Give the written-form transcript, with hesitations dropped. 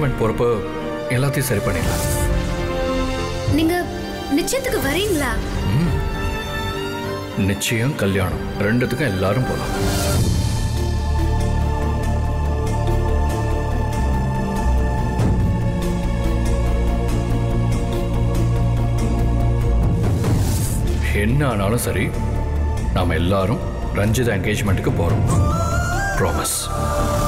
Engagement போறப்போ எல்லாத்தையும் சரி பண்ணிடலாம். நீங்க நிச்சயத்துக்கு வரீங்களா? நிச்சயம் கல்யாணம் ரெண்டுத்துக்கும் எல்லாரும் போலாம். என்ன ஆனாலும் சரி, நாம எல்லாரும் ரஞ்சிதா என்கேஜ்மெண்ட்டுக்கு போறோம். ப்ராமிஸ்.